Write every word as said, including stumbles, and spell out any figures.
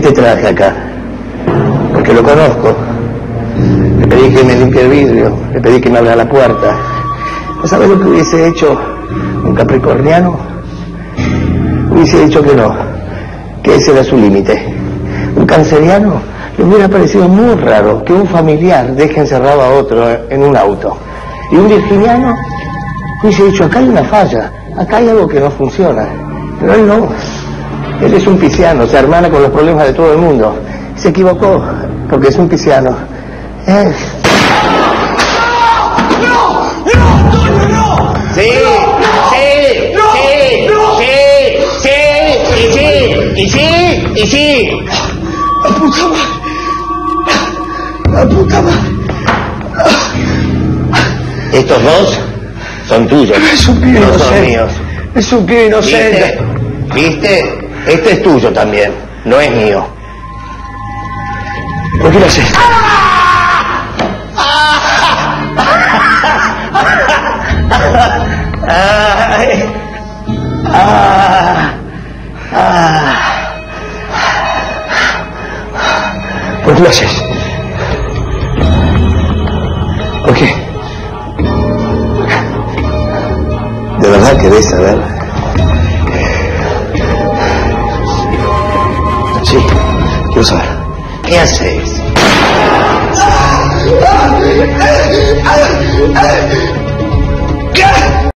te traje acá? Porque lo conozco. Le pedí que me limpie el vidrio, le pedí que me abra la puerta. ¿No sabes lo que hubiese hecho un capricorniano? Hubiese dicho que no, que ese era su límite. Un canceriano le hubiera parecido muy raro que un familiar deje encerrado a otro en un auto. Y un virginiano hubiese dicho, acá hay una falla, acá hay algo que no funciona. Pero él no. Él es un pisciano, se hermana con los problemas de todo el mundo. Se equivocó, porque es un pisciano. Es... ¡No! ¡No! ¡No! ¡No! Sí, sí, no, sí, no. sí, sí, y sí, y sí, y sí. ¡La puta madre! ¡La puta madre! Estos dos son tuyos. Es un pibe no son inocente. míos. Es un pibe inocente. ¿Viste? ¿Viste? Este es tuyo también, no es mío. ¿Por qué lo haces? Ay, ah, ah. ¿Por qué lo haces? ¿Por qué? ¿De verdad querés saber? Sí, quiero saber. ¿Qué haces? ¿Qué?